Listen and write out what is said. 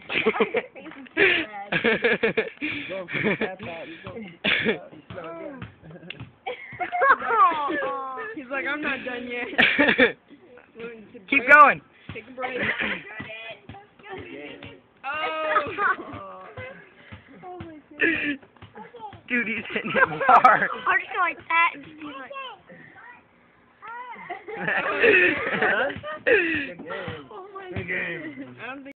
He's like, I'm not done yet. Keep going. Take a break. Oh. Dude, he's hitting it hard. I'll just go like that and just be like. Oh my God. I don't think